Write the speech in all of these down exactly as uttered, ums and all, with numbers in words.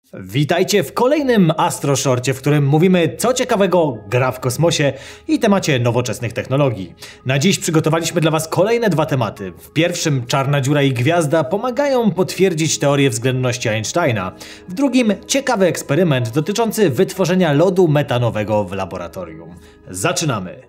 Witajcie w kolejnym Astroshorcie, w którym mówimy, co ciekawego gra w kosmosie i temacie nowoczesnych technologii. Na dziś przygotowaliśmy dla Was kolejne dwa tematy. W pierwszym czarna dziura i gwiazda pomagają potwierdzić teorię względności Einsteina. W drugim ciekawy eksperyment dotyczący wytworzenia lodu metanowego w laboratorium. Zaczynamy!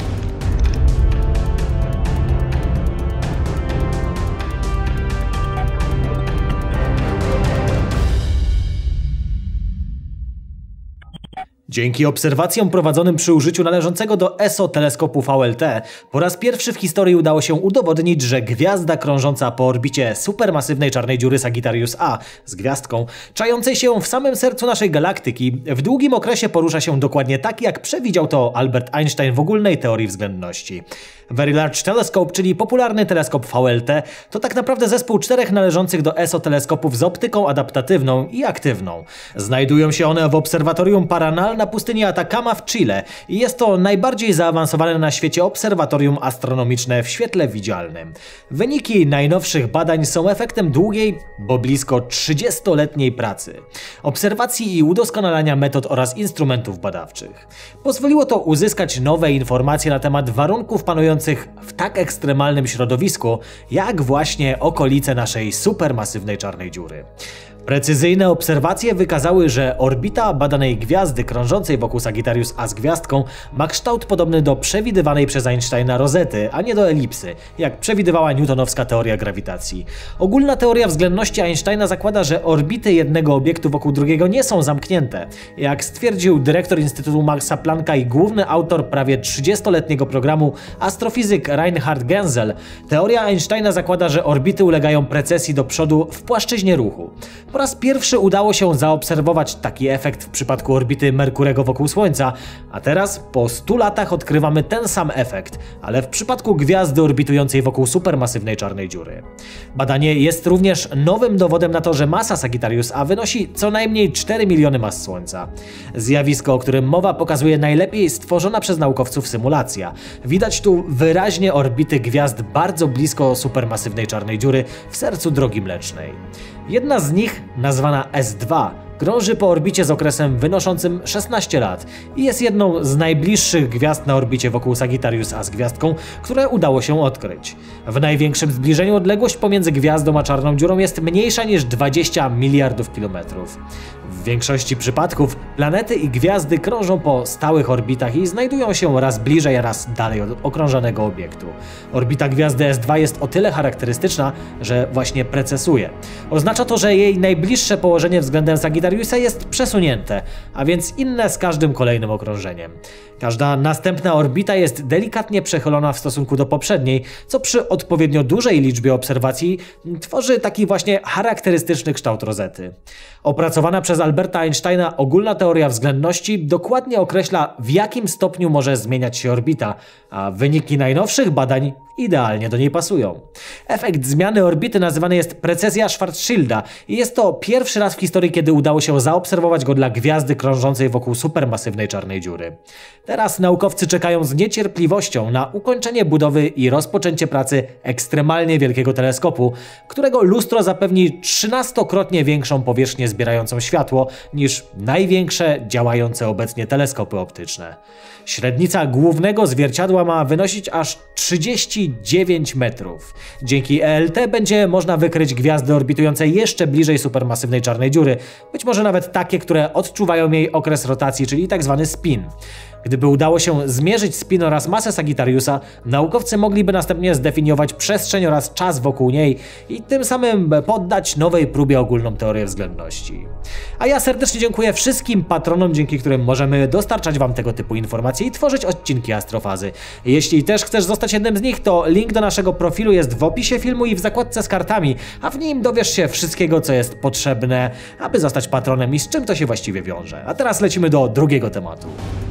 Dzięki obserwacjom prowadzonym przy użyciu należącego do E S O teleskopu V L T po raz pierwszy w historii udało się udowodnić, że gwiazda krążąca po orbicie supermasywnej czarnej dziury Sagittarius A z gwiazdką, czającej się w samym sercu naszej galaktyki, w długim okresie porusza się dokładnie tak, jak przewidział to Albert Einstein w ogólnej teorii względności. Very Large Telescope, czyli popularny teleskop V L T, to tak naprawdę zespół czterech należących do E S O teleskopów z optyką adaptatywną i aktywną. Znajdują się one w obserwatorium Paranal na pustyni Atacama w Chile i jest to najbardziej zaawansowane na świecie obserwatorium astronomiczne w świetle widzialnym. Wyniki najnowszych badań są efektem długiej, bo blisko trzydziestoletniej pracy, obserwacji i udoskonalania metod oraz instrumentów badawczych. Pozwoliło to uzyskać nowe informacje na temat warunków panujących w tak ekstremalnym środowisku, jak właśnie okolice naszej supermasywnej czarnej dziury. Precyzyjne obserwacje wykazały, że orbita badanej gwiazdy krążącej wokół Sagittarius A z gwiazdką ma kształt podobny do przewidywanej przez Einsteina rozety, a nie do elipsy, jak przewidywała newtonowska teoria grawitacji. Ogólna teoria względności Einsteina zakłada, że orbity jednego obiektu wokół drugiego nie są zamknięte. Jak stwierdził dyrektor Instytutu Maxa Plancka i główny autor prawie trzydziestoletniego programu astrofizyk Reinhard Genzel, teoria Einsteina zakłada, że orbity ulegają precesji do przodu w płaszczyźnie ruchu. Po raz pierwszy udało się zaobserwować taki efekt w przypadku orbity Merkurego wokół Słońca, a teraz po stu latach odkrywamy ten sam efekt, ale w przypadku gwiazdy orbitującej wokół supermasywnej czarnej dziury. Badanie jest również nowym dowodem na to, że masa Sagittarius A wynosi co najmniej cztery miliony mas Słońca. Zjawisko, o którym mowa, pokazuje najlepiej stworzona przez naukowców symulacja. Widać tu wyraźnie orbity gwiazd bardzo blisko supermasywnej czarnej dziury w sercu Drogi Mlecznej. Jedna z nich, nazwana S dwa, krąży po orbicie z okresem wynoszącym szesnaście lat i jest jedną z najbliższych gwiazd na orbicie wokół Sagittarius A z gwiazdką, które udało się odkryć. W największym zbliżeniu odległość pomiędzy gwiazdą a czarną dziurą jest mniejsza niż dwadzieścia miliardów kilometrów. W większości przypadków planety i gwiazdy krążą po stałych orbitach i znajdują się raz bliżej, raz dalej od okrążonego obiektu. Orbita gwiazdy S dwa jest o tyle charakterystyczna, że właśnie precesuje. Oznacza to, że jej najbliższe położenie względem Sagittariusa jest przesunięte, a więc inne z każdym kolejnym okrążeniem. Każda następna orbita jest delikatnie przechylona w stosunku do poprzedniej, co przy odpowiednio dużej liczbie obserwacji tworzy taki właśnie charakterystyczny kształt rozety. Opracowana przez Alberta Einsteina ogólna teoria względności dokładnie określa, w jakim stopniu może zmieniać się orbita, a wyniki najnowszych badań idealnie do niej pasują. Efekt zmiany orbity nazywany jest precesja Schwarzschilda i jest to pierwszy raz w historii, kiedy udało się zaobserwować go dla gwiazdy krążącej wokół supermasywnej czarnej dziury. Teraz naukowcy czekają z niecierpliwością na ukończenie budowy i rozpoczęcie pracy ekstremalnie wielkiego teleskopu, którego lustro zapewni trzynastokrotnie większą powierzchnię zbierającą światło niż największe działające obecnie teleskopy optyczne. Średnica głównego zwierciadła ma wynosić aż trzydzieści dziewięć metrów. Dzięki E L T będzie można wykryć gwiazdy orbitujące jeszcze bliżej supermasywnej czarnej dziury, być może nawet takie, które odczuwają jej okres rotacji, czyli tak zwany spin. Gdyby udało się zmierzyć spin oraz masę Sagittariusa, naukowcy mogliby następnie zdefiniować przestrzeń oraz czas wokół niej i tym samym poddać nowej próbie ogólną teorię względności. A ja serdecznie dziękuję wszystkim patronom, dzięki którym możemy dostarczać Wam tego typu informacje i tworzyć odcinki Astrofazy. Jeśli też chcesz zostać jednym z nich, to link do naszego profilu jest w opisie filmu i w zakładce z kartami, a w nim dowiesz się wszystkiego, co jest potrzebne, aby zostać patronem i z czym to się właściwie wiąże. A teraz lecimy do drugiego tematu.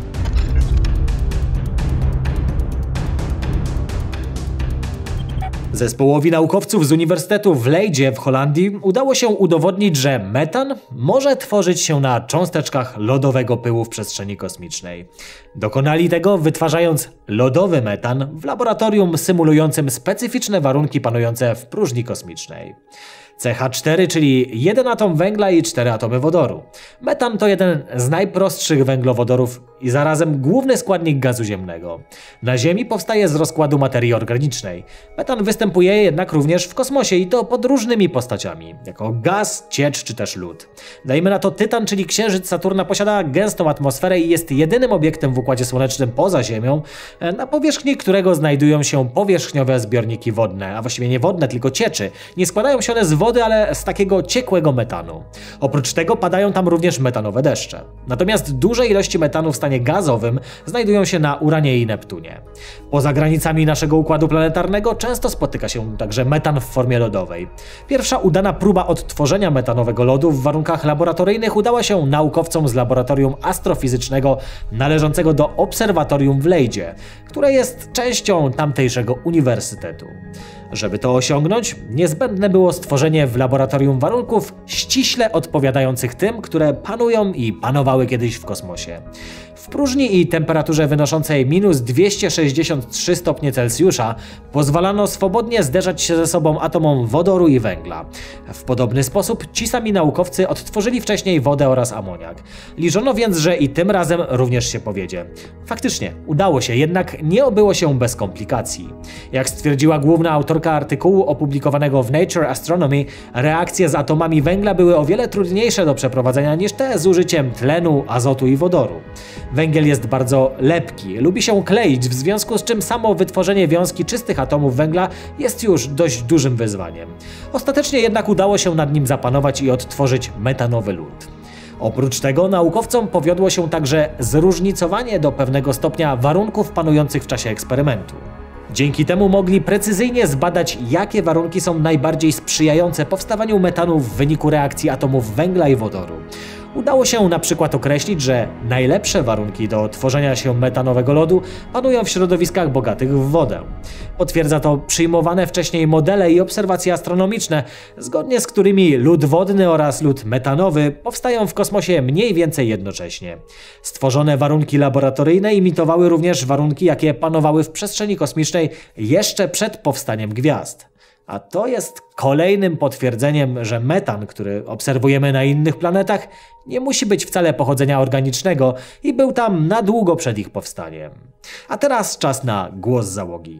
Zespołowi naukowców z Uniwersytetu w Leydzie w Holandii udało się udowodnić, że metan może tworzyć się na cząsteczkach lodowego pyłu w przestrzeni kosmicznej. Dokonali tego, wytwarzając lodowy metan w laboratorium symulującym specyficzne warunki panujące w próżni kosmicznej. C H cztery, czyli jeden atom węgla i cztery atomy wodoru. Metan to jeden z najprostszych węglowodorów i zarazem główny składnik gazu ziemnego. Na Ziemi powstaje z rozkładu materii organicznej. Metan występuje jednak również w kosmosie i to pod różnymi postaciami, jako gaz, ciecz czy też lód. Dajmy na to Tytan, czyli księżyc Saturna, posiada gęstą atmosferę i jest jedynym obiektem w Układzie Słonecznym poza Ziemią, na powierzchni którego znajdują się powierzchniowe zbiorniki wodne, a właściwie nie wodne, tylko cieczy. Nie składają się one z wody, ale z takiego ciekłego metanu. Oprócz tego padają tam również metanowe deszcze. Natomiast duże ilości metanu w stanie gazowym znajdują się na Uranie i Neptunie. Poza granicami naszego układu planetarnego często spotyka się także metan w formie lodowej. Pierwsza udana próba odtworzenia metanowego lodu w warunkach laboratoryjnych udała się naukowcom z laboratorium astrofizycznego należącego do obserwatorium w Leydzie, które jest częścią tamtejszego uniwersytetu. Żeby to osiągnąć, niezbędne było stworzenie w laboratorium warunków ściśle odpowiadających tym, które panują i panowały kiedyś w kosmosie. W próżni i temperaturze wynoszącej minus dwieście sześćdziesiąt trzy stopnie Celsjusza pozwalano swobodnie zderzać się ze sobą atomom wodoru i węgla. W podobny sposób ci sami naukowcy odtworzyli wcześniej wodę oraz amoniak. Liczono więc, że i tym razem również się powiedzie. Faktycznie, udało się, jednak nie obyło się bez komplikacji. Jak stwierdziła główna autorka artykułu opublikowanego w Nature Astronomy, reakcje z atomami węgla były o wiele trudniejsze do przeprowadzenia niż te z użyciem tlenu, azotu i wodoru. Węgiel jest bardzo lepki, lubi się kleić, w związku z czym samo wytworzenie wiązki czystych atomów węgla jest już dość dużym wyzwaniem. Ostatecznie jednak udało się nad nim zapanować i odtworzyć metanowy lód. Oprócz tego naukowcom powiodło się także zróżnicowanie do pewnego stopnia warunków panujących w czasie eksperymentu. Dzięki temu mogli precyzyjnie zbadać, jakie warunki są najbardziej sprzyjające powstawaniu metanu w wyniku reakcji atomów węgla i wodoru. Udało się na przykład określić, że najlepsze warunki do tworzenia się metanowego lodu panują w środowiskach bogatych w wodę. Potwierdza to przyjmowane wcześniej modele i obserwacje astronomiczne, zgodnie z którymi lód wodny oraz lód metanowy powstają w kosmosie mniej więcej jednocześnie. Stworzone warunki laboratoryjne imitowały również warunki, jakie panowały w przestrzeni kosmicznej jeszcze przed powstaniem gwiazd. A to jest kolejnym potwierdzeniem, że metan, który obserwujemy na innych planetach, nie musi być wcale pochodzenia organicznego i był tam na długo przed ich powstaniem. A teraz czas na głos załogi.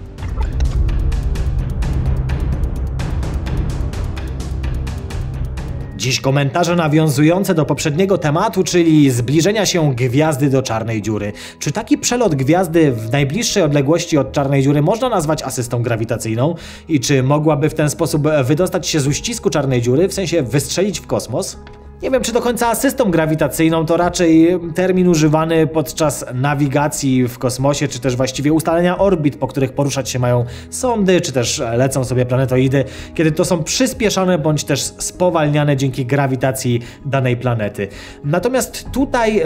Dziś komentarze nawiązujące do poprzedniego tematu, czyli zbliżenia się gwiazdy do czarnej dziury. Czy taki przelot gwiazdy w najbliższej odległości od czarnej dziury można nazwać asystą grawitacyjną? I czy mogłaby w ten sposób wydostać się z uścisku czarnej dziury, w sensie wystrzelić w kosmos? Nie wiem, czy do końca asystą grawitacyjną to raczej termin używany podczas nawigacji w kosmosie, czy też właściwie ustalenia orbit, po których poruszać się mają sondy, czy też lecą sobie planetoidy, kiedy to są przyspieszane bądź też spowalniane dzięki grawitacji danej planety. Natomiast tutaj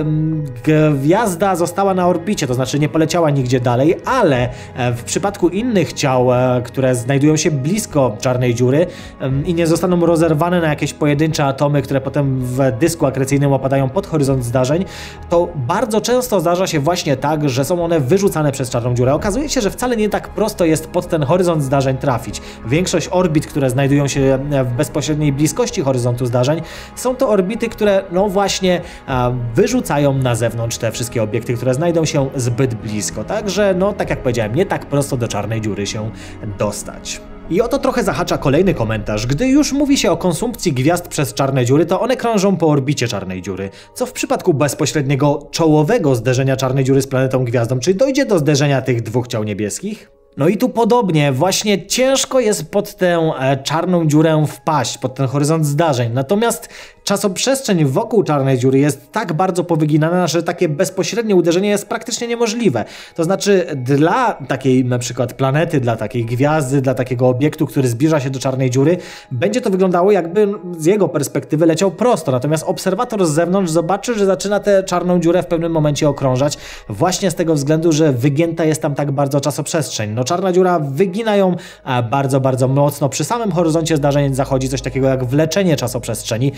gwiazda została na orbicie, to znaczy nie poleciała nigdzie dalej, ale w przypadku innych ciał, które znajdują się blisko czarnej dziury i nie zostaną rozerwane na jakieś pojedyncze atomy, które potem w dysku akrecyjnym opadają pod horyzont zdarzeń, to bardzo często zdarza się właśnie tak, że są one wyrzucane przez czarną dziurę. Okazuje się, że wcale nie tak prosto jest pod ten horyzont zdarzeń trafić. Większość orbit, które znajdują się w bezpośredniej bliskości horyzontu zdarzeń, są to orbity, które no właśnie wyrzucają na zewnątrz te wszystkie obiekty, które znajdą się zbyt blisko. Także no tak jak powiedziałem, nie tak prosto do czarnej dziury się dostać. I o to trochę zahacza kolejny komentarz. Gdy już mówi się o konsumpcji gwiazd przez czarne dziury, to one krążą po orbicie czarnej dziury. Co w przypadku bezpośredniego czołowego zderzenia czarnej dziury z planetą gwiazdą? Czy dojdzie do zderzenia tych dwóch ciał niebieskich? No i tu podobnie, właśnie ciężko jest pod tę czarną dziurę wpaść, pod ten horyzont zdarzeń. Natomiast czasoprzestrzeń wokół czarnej dziury jest tak bardzo powyginana, że takie bezpośrednie uderzenie jest praktycznie niemożliwe. To znaczy dla takiej na przykład planety, dla takiej gwiazdy, dla takiego obiektu, który zbliża się do czarnej dziury, będzie to wyglądało, jakby z jego perspektywy leciał prosto. Natomiast obserwator z zewnątrz zobaczy, że zaczyna tę czarną dziurę w pewnym momencie okrążać, właśnie z tego względu, że wygięta jest tam tak bardzo czasoprzestrzeń. No czarna dziura wygina ją bardzo, bardzo mocno. Przy samym horyzoncie zdarzeń zachodzi coś takiego jak wleczenie czasoprzestrzeni. Tam jest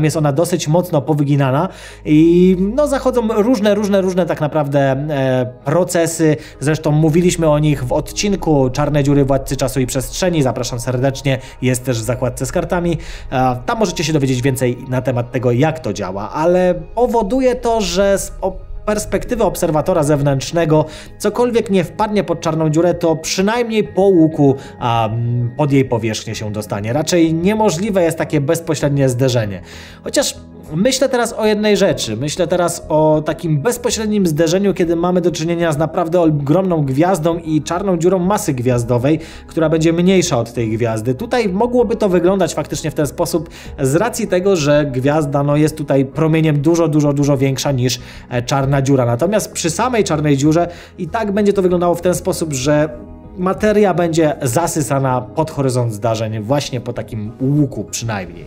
jest ona dosyć mocno powyginana i no zachodzą różne, różne, różne tak naprawdę e, procesy. Zresztą mówiliśmy o nich w odcinku Czarne dziury Władcy Czasu i Przestrzeni. Zapraszam serdecznie, jest też w zakładce z kartami. E, tam możecie się dowiedzieć więcej na temat tego, jak to działa, ale powoduje to, że z perspektywy obserwatora zewnętrznego cokolwiek nie wpadnie pod czarną dziurę, to przynajmniej po łuku a, pod jej powierzchnię się dostanie. Raczej niemożliwe jest takie bezpośrednie zderzenie. Chociaż myślę teraz o jednej rzeczy. Myślę teraz o takim bezpośrednim zderzeniu, kiedy mamy do czynienia z naprawdę ogromną gwiazdą i czarną dziurą masy gwiazdowej, która będzie mniejsza od tej gwiazdy. Tutaj mogłoby to wyglądać faktycznie w ten sposób z racji tego, że gwiazda no, jest tutaj promieniem dużo, dużo, dużo większa niż czarna dziura. Natomiast przy samej czarnej dziurze i tak będzie to wyglądało w ten sposób, że materia będzie zasysana pod horyzont zdarzeń, właśnie po takim łuku przynajmniej.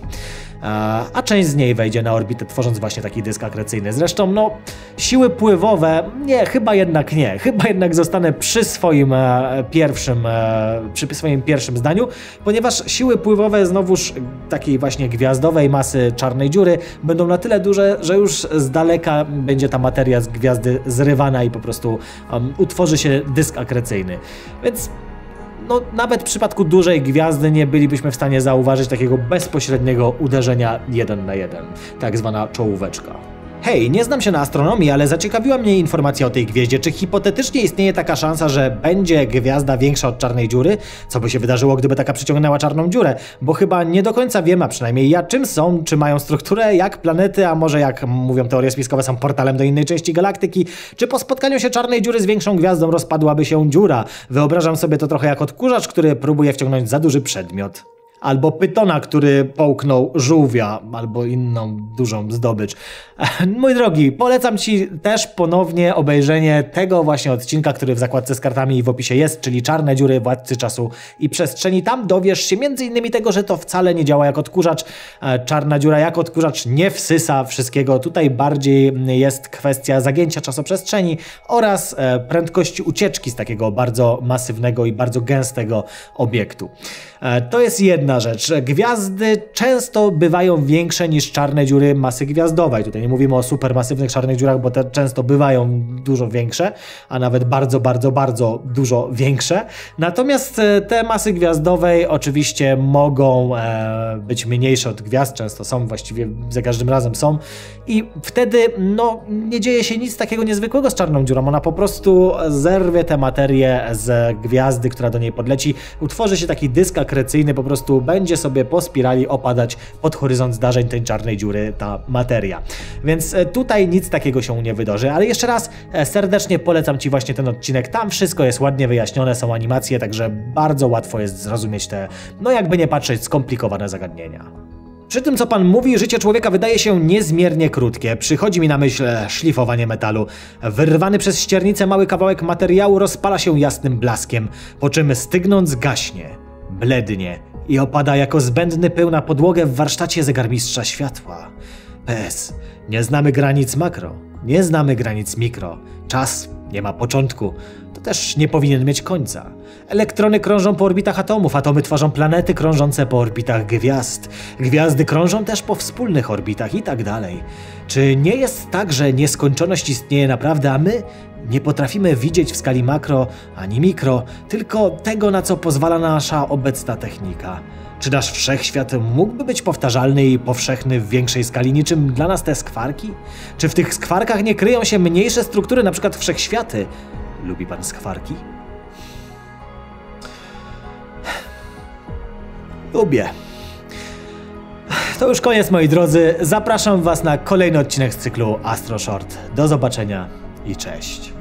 A część z niej wejdzie na orbitę, tworząc właśnie taki dysk akrecyjny. Zresztą, no, siły pływowe, nie, chyba jednak nie. Chyba jednak zostanę przy swoim e, pierwszym, e, przy swoim pierwszym zdaniu, ponieważ siły pływowe znowuż takiej właśnie gwiazdowej masy czarnej dziury będą na tyle duże, że już z daleka będzie ta materia z gwiazdy zrywana i po prostu um, utworzy się dysk akrecyjny. Więc no, nawet w przypadku dużej gwiazdy nie bylibyśmy w stanie zauważyć takiego bezpośredniego uderzenia jeden na jeden, tak zwana czołóweczka. Hej, nie znam się na astronomii, ale zaciekawiła mnie informacja o tej gwieździe. Czy hipotetycznie istnieje taka szansa, że będzie gwiazda większa od czarnej dziury? Co by się wydarzyło, gdyby taka przyciągnęła czarną dziurę? Bo chyba nie do końca wiem, a przynajmniej ja, czym są, czy mają strukturę, jak planety, a może jak mówią teorie spiskowe, są portalem do innej części galaktyki. Czy po spotkaniu się czarnej dziury z większą gwiazdą rozpadłaby się dziura? Wyobrażam sobie to trochę jak odkurzacz, który próbuje wciągnąć za duży przedmiot. Albo pytona, który połknął żółwia, albo inną dużą zdobycz. Mój drogi, polecam Ci też ponownie obejrzenie tego właśnie odcinka, który w zakładce z kartami i w opisie jest, czyli Czarne dziury Władcy Czasu i Przestrzeni. Tam dowiesz się między innymi tego, że to wcale nie działa jak odkurzacz. Czarna dziura jak odkurzacz nie wsysa wszystkiego. Tutaj bardziej jest kwestia zagięcia czasoprzestrzeni oraz prędkości ucieczki z takiego bardzo masywnego i bardzo gęstego obiektu. To jest jedna rzecz. Gwiazdy często bywają większe niż czarne dziury masy gwiazdowej. Tutaj nie mówimy o supermasywnych czarnych dziurach, bo te często bywają dużo większe, a nawet bardzo, bardzo, bardzo dużo większe. Natomiast te masy gwiazdowej oczywiście mogą e, być mniejsze od gwiazd, często są, właściwie za każdym razem są i wtedy no, nie dzieje się nic takiego niezwykłego z czarną dziurą. Ona po prostu zerwie tę materię z gwiazdy, która do niej podleci. Utworzy się taki dysk akrecyjny, po prostu będzie sobie po spirali opadać pod horyzont zdarzeń tej czarnej dziury ta materia. Więc tutaj nic takiego się nie wydarzy, ale jeszcze raz serdecznie polecam Ci właśnie ten odcinek. Tam wszystko jest ładnie wyjaśnione, są animacje, także bardzo łatwo jest zrozumieć te, no jakby nie patrzeć, skomplikowane zagadnienia. Przy tym, co Pan mówi, życie człowieka wydaje się niezmiernie krótkie. Przychodzi mi na myśl szlifowanie metalu. Wyrwany przez ściernicę mały kawałek materiału rozpala się jasnym blaskiem, po czym stygnąc gaśnie, blednie i opada jako zbędny pył na podłogę w warsztacie zegarmistrza światła. P S. Nie znamy granic makro, nie znamy granic mikro. Czas nie ma początku, to też nie powinien mieć końca. Elektrony krążą po orbitach atomów, atomy tworzą planety krążące po orbitach gwiazd. Gwiazdy krążą też po wspólnych orbitach i tak dalej. Czy nie jest tak, że nieskończoność istnieje naprawdę, a my nie potrafimy widzieć w skali makro ani mikro, tylko tego, na co pozwala nasza obecna technika? Czy nasz wszechświat mógłby być powtarzalny i powszechny w większej skali niczym dla nas te skwarki? Czy w tych skwarkach nie kryją się mniejsze struktury, np. wszechświaty? Lubi Pan skwarki? Lubię. To już koniec, moi drodzy. Zapraszam Was na kolejny odcinek z cyklu Astro Short. Do zobaczenia i cześć.